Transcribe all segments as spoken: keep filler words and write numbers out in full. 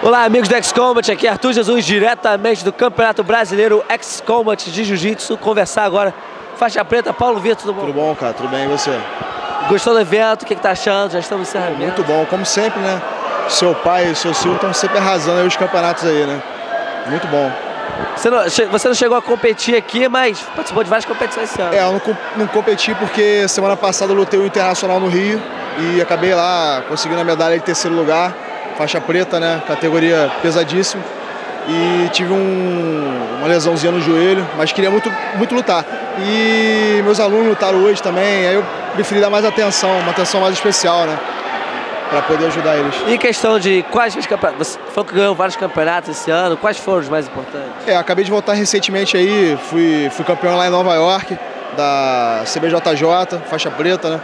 Olá, amigos do X-Combat, aqui é Arthur Jesus, diretamente do Campeonato Brasileiro X-Combat de Jiu-Jitsu. Conversar agora, faixa preta, Paulo Vitor, tudo bom? Tudo bom, cara, tudo bem, e você? Gostou do evento? O que, que tá achando? Já estamos em encerramento. Muito bom, como sempre, né? Seu pai e seu Silvio estão sempre arrasando aí os campeonatos aí, né? Muito bom. Você não, você não chegou a competir aqui, mas participou de várias competições esse ano. É, eu não, não competi porque semana passada eu lutei o Internacional no Rio e acabei lá conseguindo a medalha de terceiro lugar, faixa preta, né? Categoria pesadíssima. E tive um, uma lesãozinha no joelho, mas queria muito, muito lutar. E meus alunos lutaram hoje também, aí eu preferi dar mais atenção, uma atenção mais especial, né? Para poder ajudar eles. E questão de quais campeonatos, você falou que ganhou vários campeonatos esse ano, quais foram os mais importantes? É, acabei de voltar recentemente aí, fui, fui campeão lá em Nova York, da C B J J, faixa preta, né?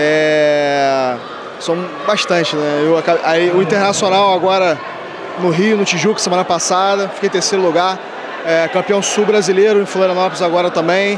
É, são bastante, né? Eu, aí, o Internacional agora no Rio, no Tijuca, semana passada, fiquei em terceiro lugar. É, campeão sul brasileiro em Florianópolis agora também.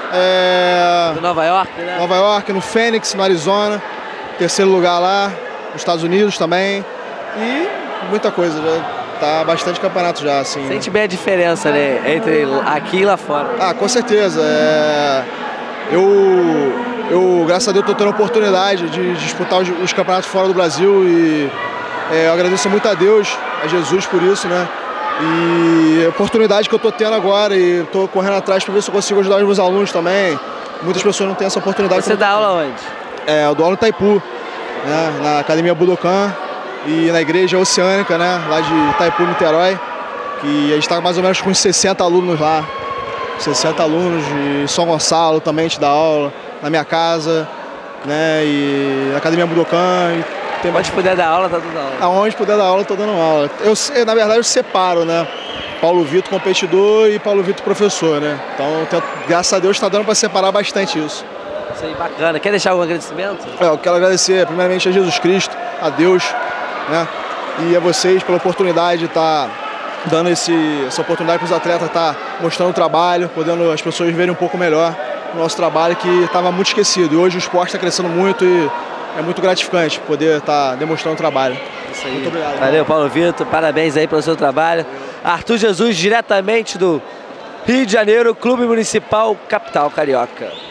É, no Nova York, né? Nova York, no Phoenix, no Arizona, terceiro lugar lá. Nos Estados Unidos também, e muita coisa, já tá bastante campeonato já, assim. Sente bem a diferença, né, entre aqui e lá fora. Ah, com certeza, é... eu, eu, graças a Deus, tô tendo a oportunidade de disputar os, os campeonatos fora do Brasil e é, eu agradeço muito a Deus, a Jesus por isso, né, e a oportunidade que eu tô tendo agora e tô correndo atrás para ver se eu consigo ajudar os meus alunos também. Muitas pessoas não têm essa oportunidade. Você dá aula onde? É, eu dou aula no Itaipu. Né, na Academia Budokan e na Igreja Oceânica, né, lá de Itaipu, Niterói, que a gente está mais ou menos com uns sessenta alunos lá, sessenta alunos de São Gonçalo também te dá aula, na minha casa, né, e na Academia Budokan. E tem Onde puder dar aula, tá dando aula. Aonde puder dar aula, tô dando aula. Eu, na verdade, eu separo, né, Paulo Vitor competidor e Paulo Vitor professor, né, então, tento, graças a Deus, está dando para separar bastante isso. Isso aí, bacana. Quer deixar algum agradecimento? É, eu quero agradecer primeiramente a Jesus Cristo, a Deus, né? E a vocês pela oportunidade de estar dando esse, essa oportunidade para os atletas estar mostrando o trabalho, podendo as pessoas verem um pouco melhor o nosso trabalho que estava muito esquecido. E hoje o esporte está crescendo muito e é muito gratificante poder estar demonstrando o trabalho. Isso aí. Muito obrigado. Valeu, Paulo Vitor. Parabéns aí pelo seu trabalho. Arthur Jesus, diretamente do Rio de Janeiro, Clube Municipal Capital Carioca.